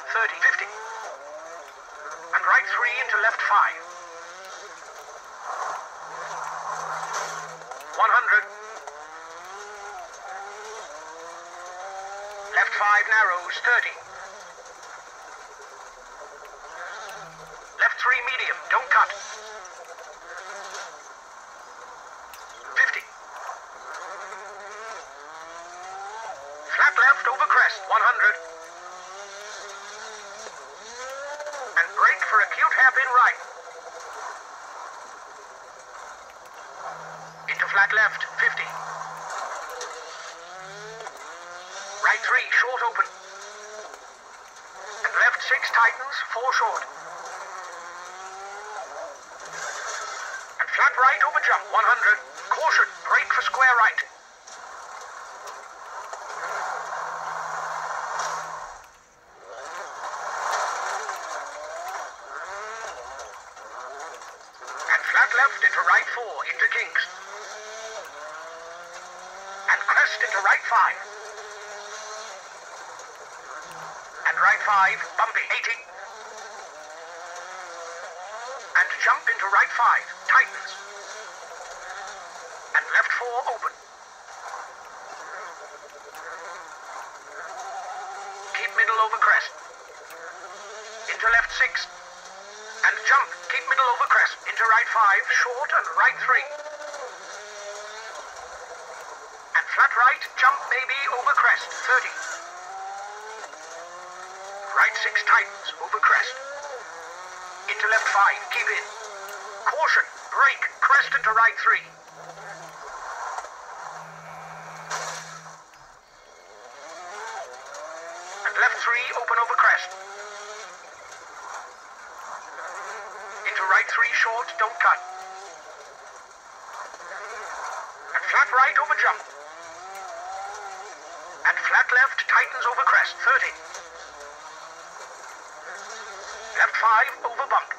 30, 50. And right 3 into left 5. 100. Left 5 narrows, 30. Left 3 medium, don't cut. 50. Flat left over crest, 100. And brake for acute hairpin right. Into flat left, 50. Right 3, short open. And left 6 tightens, 4 short. And flat right over jump, 100. Caution, brake for square right. And flat left into right 4, into kinks. And crest into right 5. And right 5, bumpy, 80. And jump into right 5, tightens. And left 4, open. Keep middle over crest. Into left 6. And jump, keep middle over crest. Into right 5, short and right 3. And flat right, jump maybe over crest, 30. Right 6 tightens, over crest. Into left 5, keep in. Caution, brake, crest into right 3. And left 3, open over crest. Into right 3 short, don't cut. And flat right over jump. And flat left, tightens over crest, 30. Left 5, over bump.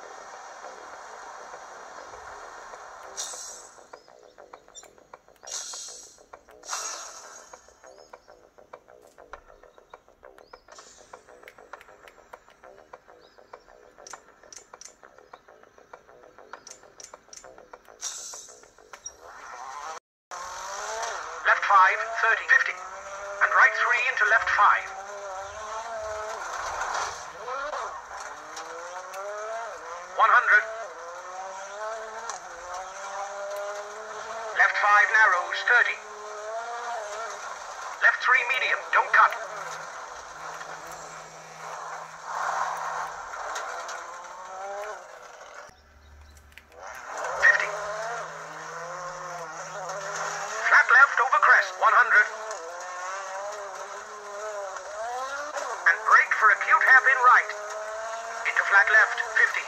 Left 5, 30, 50. And right 3 into left 5. 100. Left 5 narrows, 30. Left 3 medium, don't cut. 50. Flat left over crest, 100. And brake for acute hairpin right. Into flat left, 50.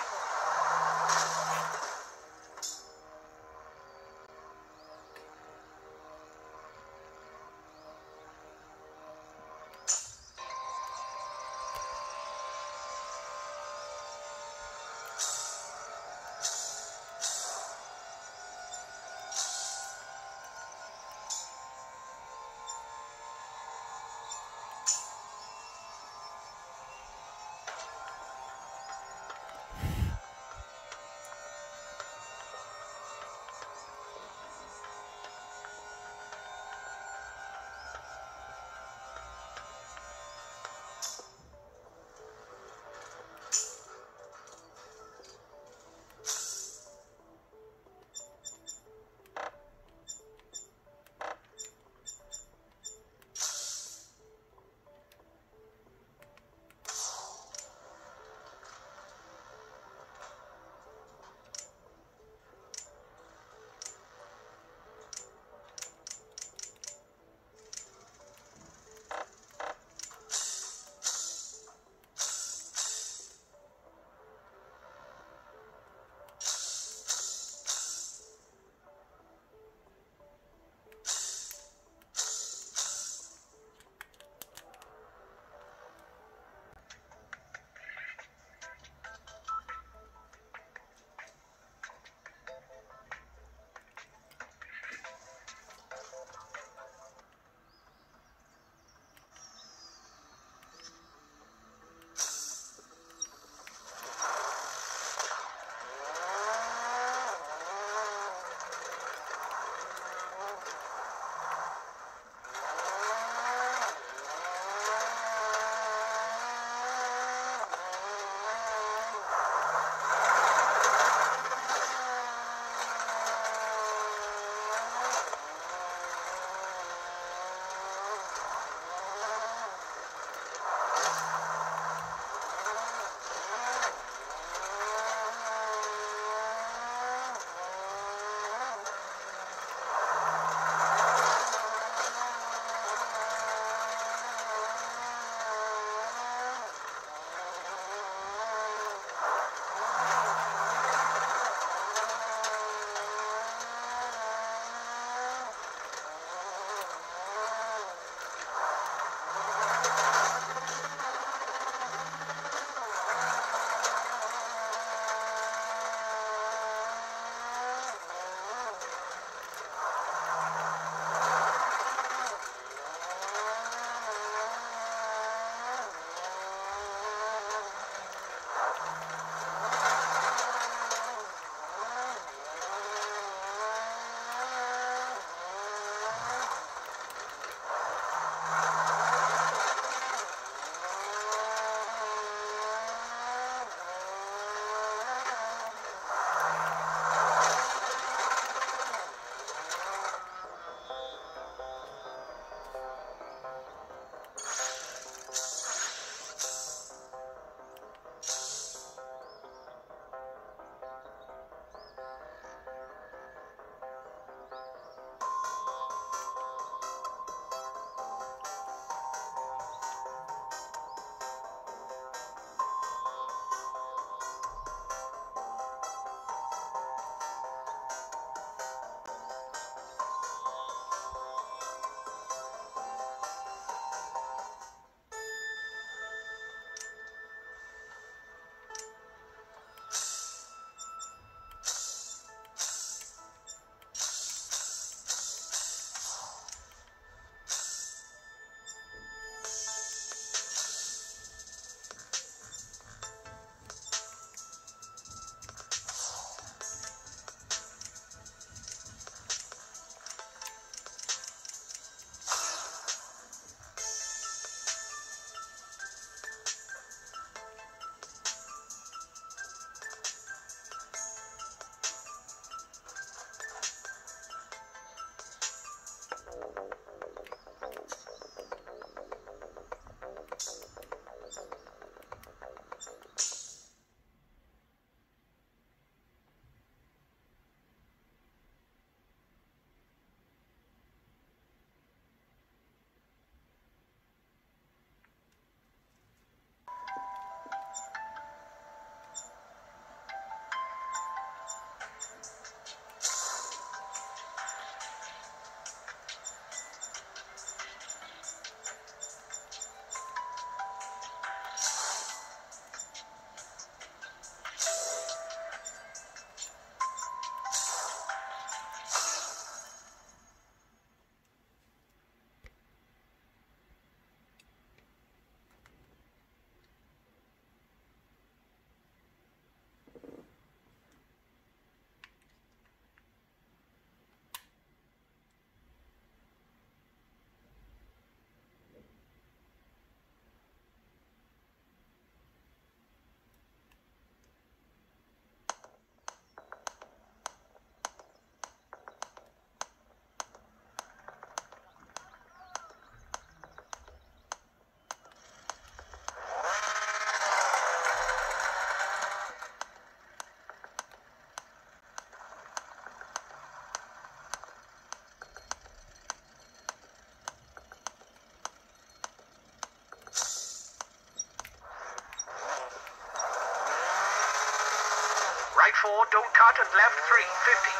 don't cut, and left 3, 50.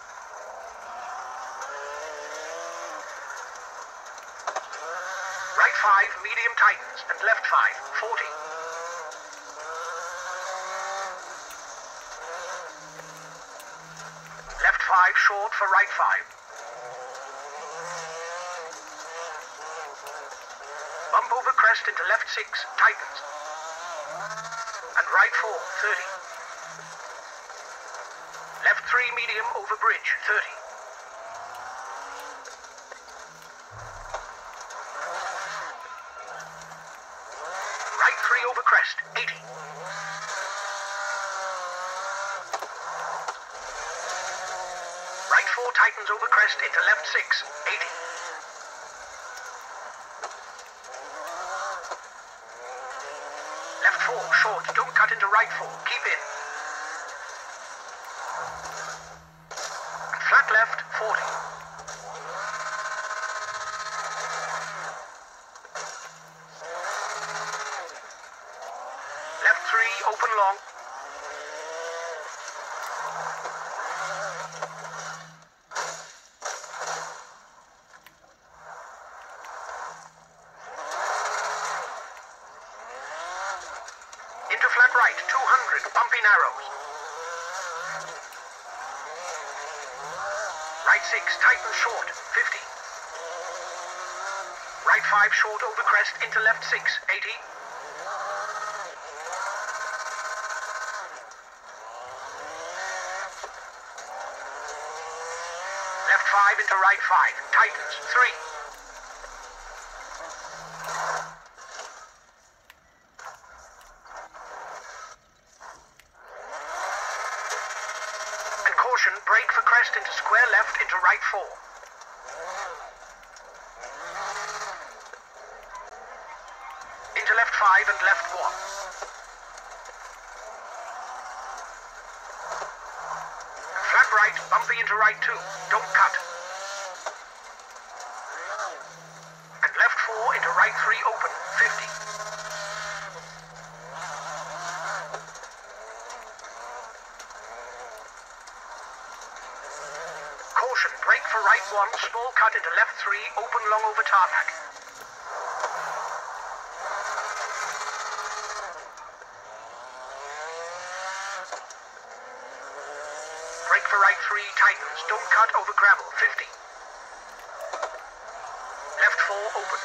Right 5, medium tightens, and left 5, 40. Left 5 short for right 5. Bump over crest into left 6, tightens. And right 4, 30. Left 3 medium over bridge, 30. Right 3 over crest, 80. Right 4 tightens over crest into left 6, 80. Left 4 short, don't cut into right 4, keep in. Flat left, 40. Left 3, open long. Into flat right, 200, bumpy narrows. Right 6, tighten short, 50. Right 5 short over crest into left 6, 80. Left 5 into right 5, tightens, 3. And caution, brake for crest into square left into right 4. Into left 5 and left 1. Flat right, bumpy into right 2, don't cut. And left 4 into right 3 open, 50. Caution, brake for right 1, small cut into left 3, open long over tarmac. Brake for right 3, tightens, don't cut over gravel, 50. Left 4, open.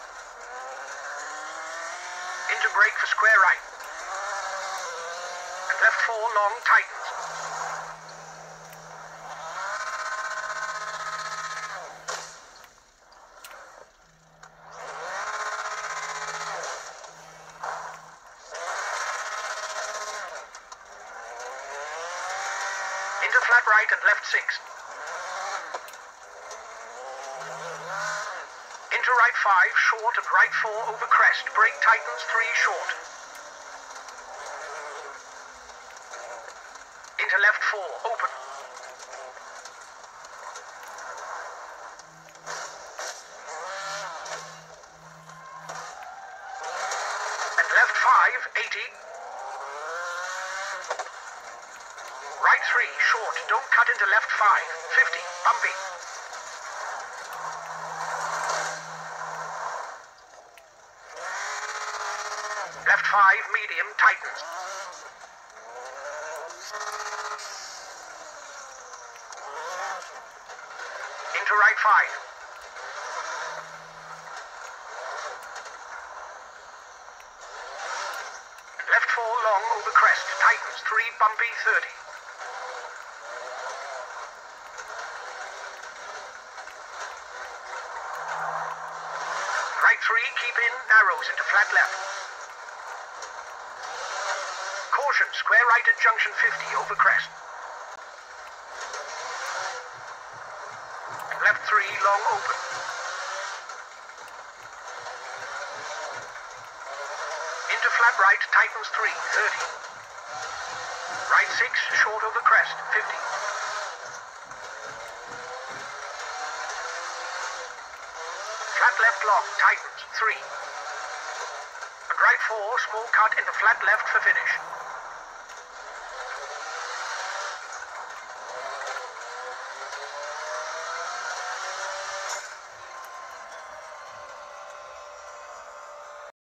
Into brake for square right. And left 4, long, tightens. Into flat right and left 6. Into right 5, short and right 4 over crest. Brake tightens, 3 short. Into left 4, open. And left 5, 80. Right 3, short, don't cut into left 5, 50, bumpy. Left 5, medium, tightens. Into right 5. Left 4, long over crest, tightens, 3, bumpy, 30. Right 3, keep in, narrows into flat left. Caution, square right at junction 50 over crest. Left 3, long open. Into flat right, tightens 3, 30. Right 6, short over crest, 50. Flat left long, tightens, 3. And right 4, small cut into flat left for finish.